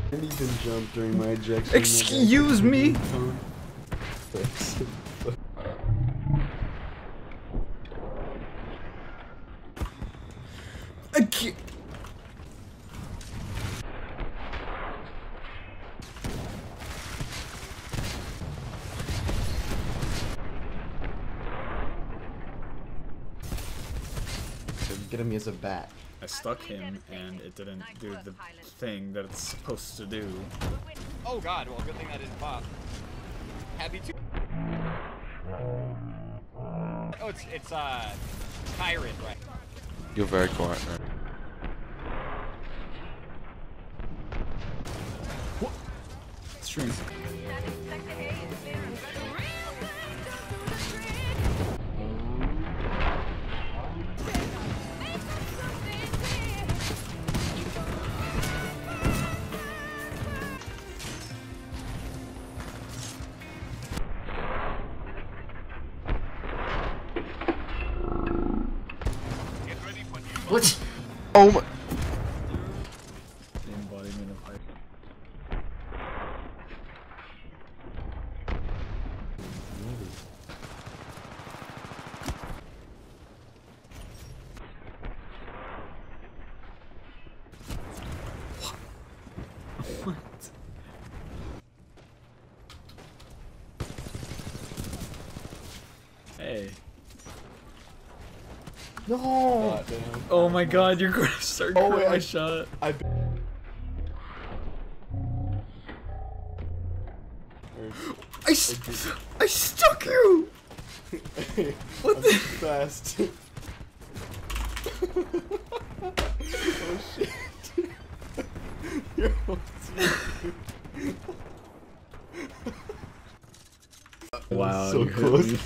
I didn't even jump during my ejection. Excuse me? I can't. Get him as a bat. I stuck him and it didn't do the thing that it's supposed to do. Oh god, well good thing that didn't pop. Happy to. Oh, it's Tyrant, right? You're very quiet, man. What? Stream. What? Oh my. The embodiment of hype. What? Hey. No! God, damn. Oh my god, you're gonna start critting my I shot. I stuck you! What the? Fast. Oh shit. You're Wow, so you hit close. me.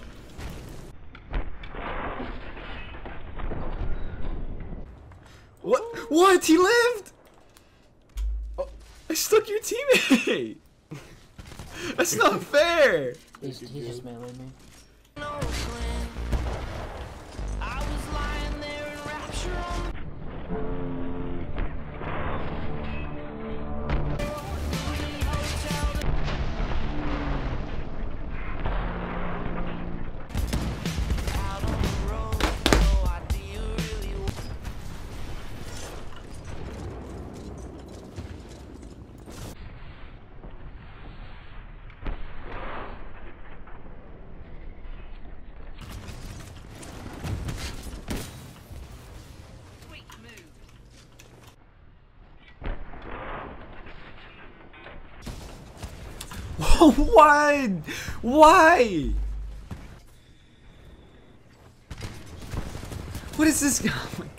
What? What? He lived? Oh, I stuck your teammate! That's not fair! He just meleeed me. What? Why? What is this? Oh my